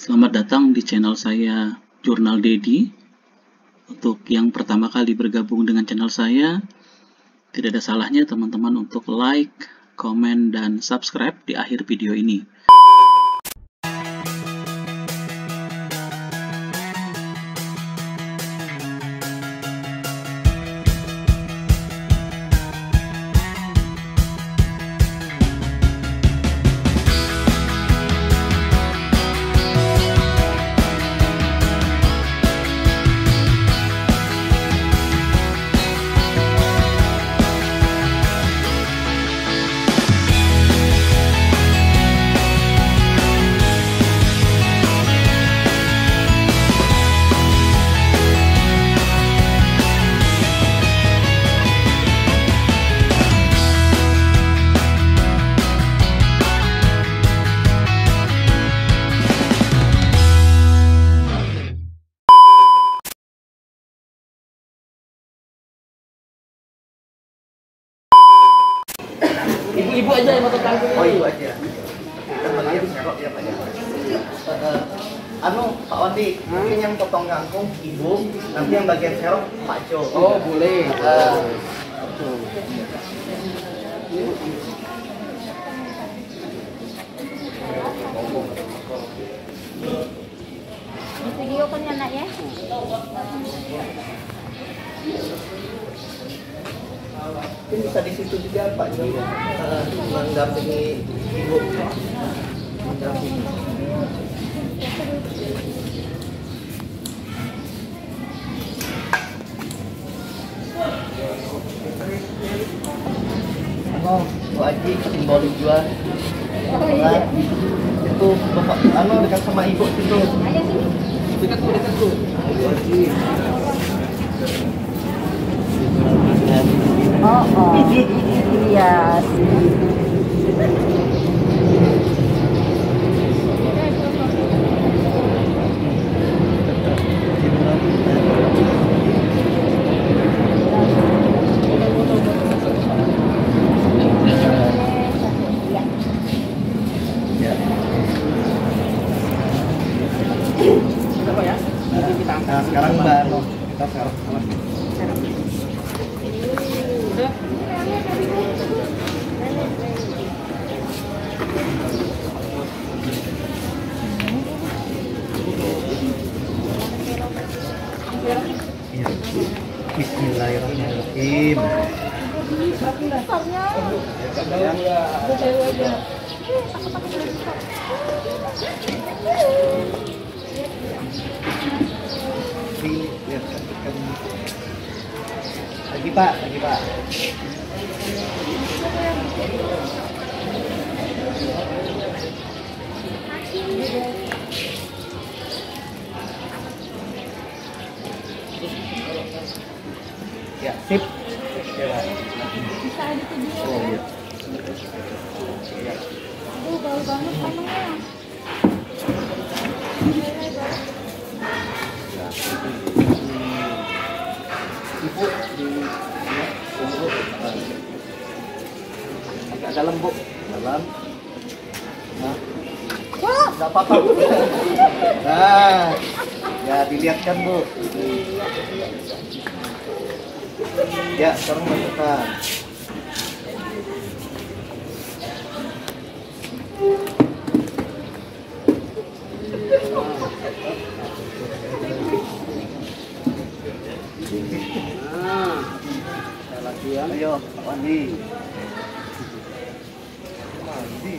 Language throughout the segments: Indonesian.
Selamat datang di channel saya, Jurnal Dedi. Untuk yang pertama kali bergabung dengan channel saya, tidak ada salahnya teman-teman untuk like, komen, dan subscribe di akhir video ini. Ibu aja yang potong kangkung. Oh, ibu aja. Kita bagian serok ya Pak ya. Pak Wandi, mungkin yang potong kangkung ibu, nanti yang bagian serok Pak Jo. Oh, boleh. Di video kan ya nak ya? Mungkin bisa di situ juga Pak Jo. Mendampingi ibu. Mendampingi. Bu Aji simbolik juga. Nah, itu bapak dekat sama ibu situ. Ayah sini. Dekat tuh. Bu Aji. Oh, iya. Nah, sekarang Mbak Noh, kita serok. Ya. Bismillahirrahmanirrahim. Lagi Pak. Ya, sip. Bisa gitu dia. Oh, iya. Aduh, bau banget tangannya. Ibu di agak dalam Bu, dalam. Nah, nggak apa-apa Bu. Nah, ya dilihatkan Bu. Ya, sekarang masukkan. Ayo, Pak Wandi. Mandi,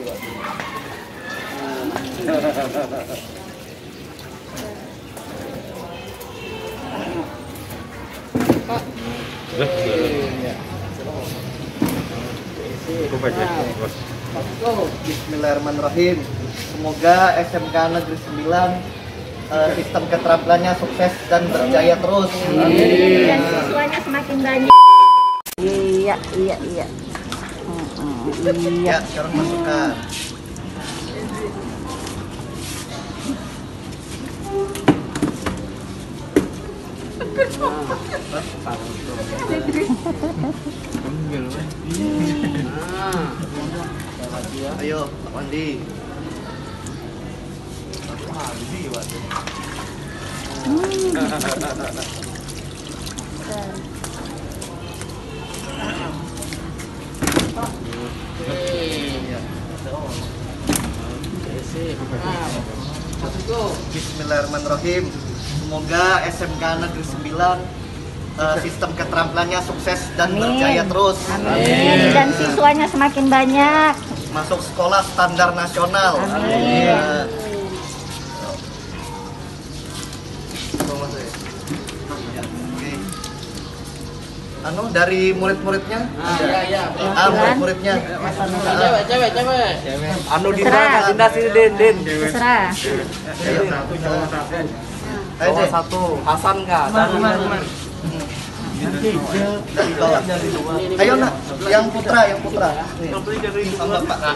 Pak. Bismillahirrahmanirrahim. Semoga SMK Negeri 9 sistem keterampilannya sukses dan berjaya terus. Amin. Dan siswanya semakin banyak. Iya. Ya, sekarang masukkan. Ayo, Pak Wandi. Bismillahirrahmanirrahim. Semoga SMK Negeri 9 sistem keterampilannya sukses dan berjaya terus. Amin. Dan siswanya semakin banyak. Masuk sekolah standar nasional. Amin. Anu dari murid-muridnya? Iya. Murid-muridnya. Cewek. Anu Terserah. Dinda sini Din. Terserah. Ayo satu. Hasan kah? Dari bawah. Ayo nak, yang putra. Nih. Sama Pak.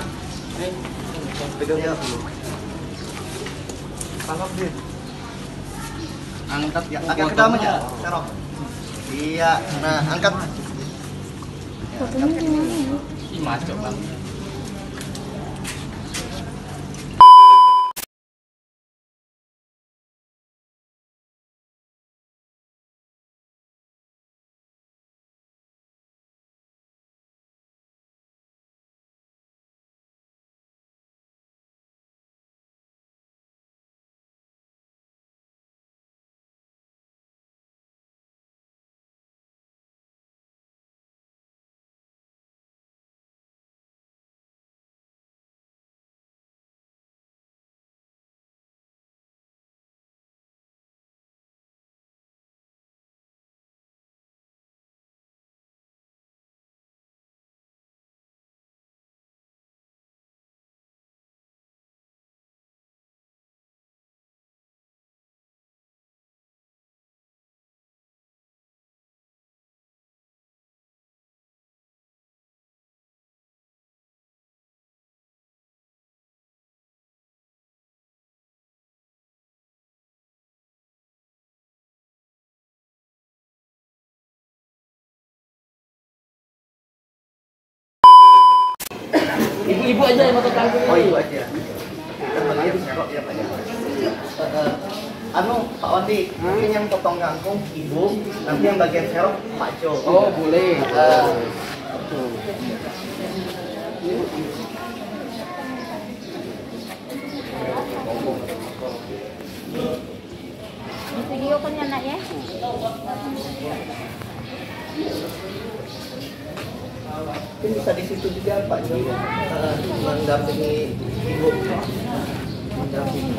Tangkap Din. Angkat ya. Agak ke dalam aja. Serok. Iya, nah angkat. Masuk bang. Ibu aja yang potong kangkung. Oh, ibu aja. Anu Pak Wandi, mungkin yang potong kangkung ibu, nanti yang bagian serok Pak Jo. Oh, boleh. Di video kan ya nak ya. Mungkin bisa di situ juga Pak Jo. Mendampingi ibu. Mendampingi.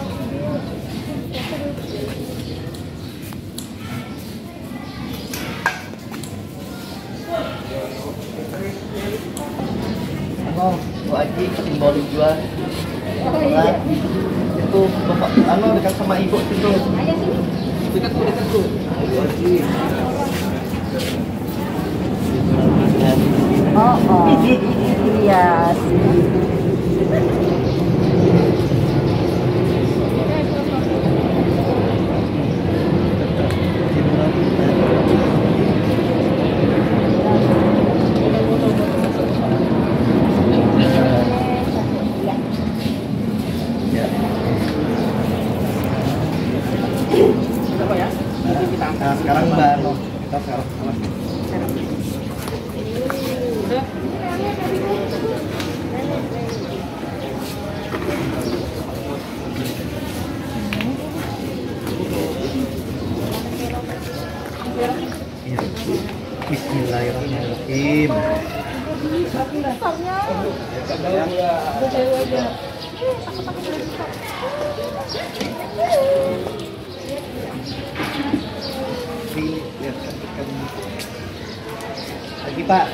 Oh, Bu Aji simbolik jual. Nah, itu bapak anu dekat sama ibu situ. Ayo sini. Dekat tuh. Bu Aji. Oh. Iya. Nah, sekarang Mbak Anu, kita serok sama. Iya. Bismillahirrahmanirrahim. Lagi Pak.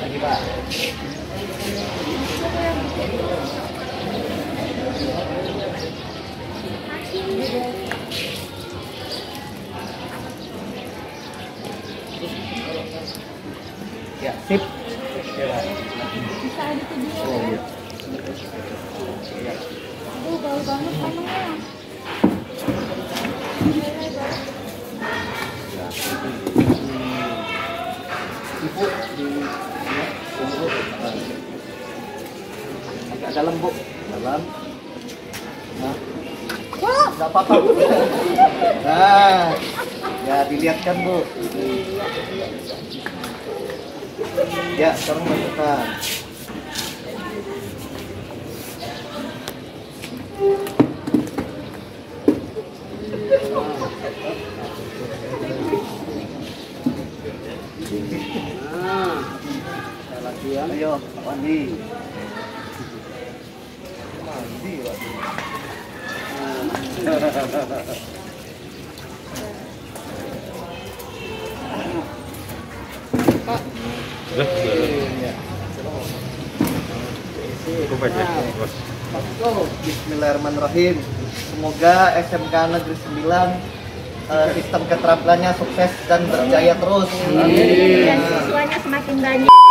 Ya, sip. Bisa gitu dia. Oh iya. Aduh, bau banget emangnya. Ibu di agak dalam Bu. Dalam. Nah. nggak apa-apa Bu. Nah, ya dilihatkan Bu. Ya, sekarang masukkan. Ayo, mandi. Mandi, Bismillahirrahmanirrahim. Semoga SMK Negeri 9 sistem keterampilannya sukses dan berjaya terus. Dan siswanya semakin banyak.